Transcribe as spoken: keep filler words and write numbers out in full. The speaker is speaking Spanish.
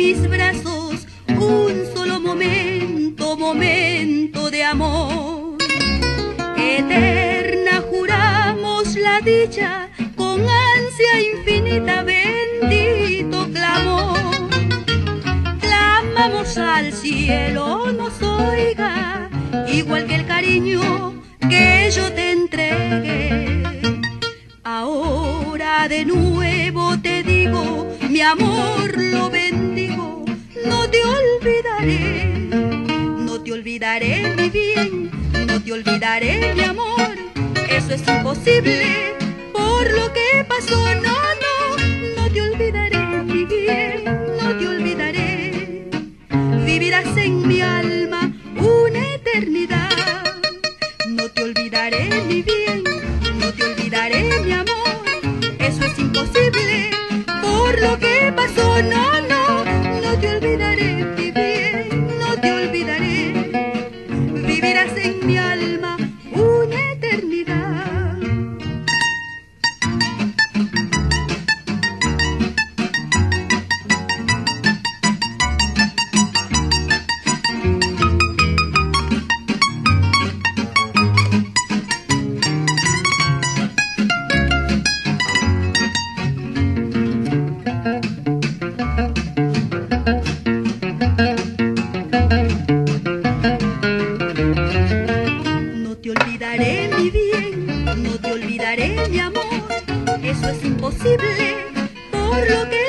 mis brazos un solo momento, momento de amor. Eterna juramos la dicha, con ansia infinita bendito clamor. Clamamos al cielo nos oiga, igual que el cariño que yo te entregué. Ahora de nuevo te digo, mi amor lo bendigo, no te olvidaré, no te olvidaré mi bien, no te olvidaré mi amor, eso es imposible por lo que pasó, no, no, no te olvidaré mi bien, no te olvidaré, vivirás en mi alma una eternidad, no te olvidaré mi bien, no te olvidaré mi amor, eso es imposible por lo que pasó, no, no, no te olvidaré mi bien, no te olvidaré, vivirás en mi alma una eternidad. No te olvidaré mi bien, no te olvidaré mi amor, eso es imposible por lo que